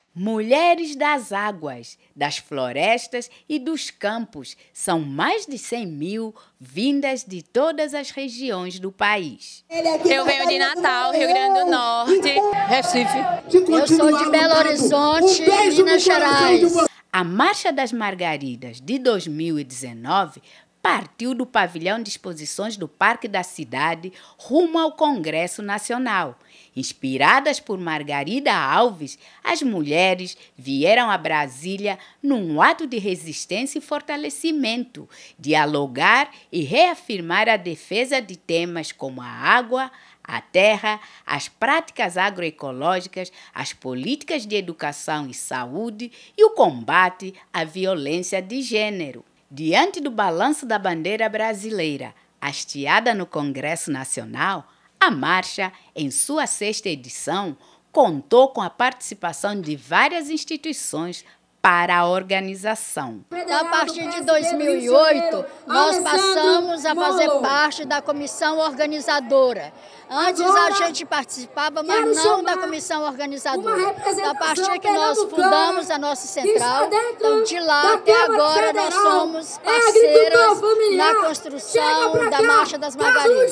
Mulheres das águas, das florestas e dos campos, são mais de 100 mil vindas de todas as regiões do país. Eu venho de Natal, Rio Grande do Norte, Recife. Eu sou de Belo Horizonte, Minas Gerais. A Marcha das Margaridas de 2019 partiu do pavilhão de exposições do Parque da Cidade rumo ao Congresso Nacional. Inspiradas por Margarida Alves, as mulheres vieram a Brasília num ato de resistência e fortalecimento, dialogar e reafirmar a defesa de temas como a água, a terra, as práticas agroecológicas, as políticas de educação e saúde e o combate à violência de gênero. Diante do balanço da bandeira brasileira, hasteada no Congresso Nacional, a marcha, em sua 6ª edição, contou com a participação de várias instituições para a organização. A partir de 2008, nós passamos a fazer parte da comissão organizadora. Antes a gente participava, mas não da comissão organizadora. A partir que nós fundamos a nossa central, então de lá até agora nós somos parceiras na construção da Marcha das Margaridas.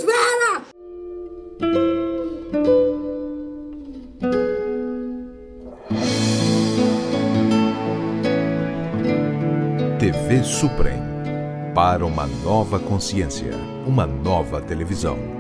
TV Suprem. Para uma nova consciência, uma nova televisão.